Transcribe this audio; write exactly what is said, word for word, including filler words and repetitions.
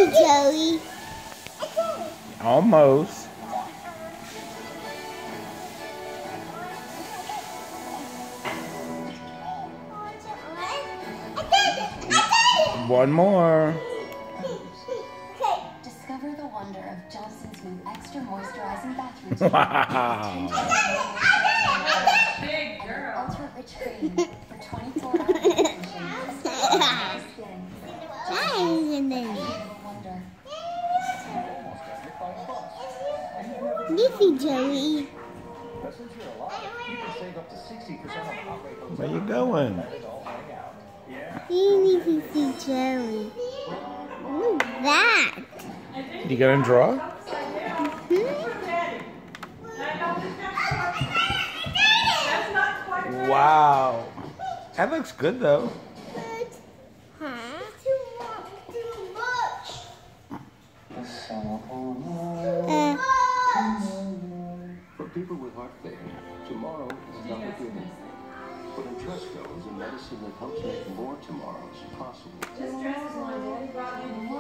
Easy, Joey. Almost. One more. Discover the wonder of Johnson's new extra moisturizing bathroom. Wow. Big girl. Ultra rich cream for twenty-four hours. Easy, Joey. Where you going? Easy, Joey. Look at that. You gonna draw? Mm-hmm. Wow. That looks good though. Huh? Uh, For people with heart failure, tomorrow is not a given. But Entresto is a medicine that helps make more tomorrows possible.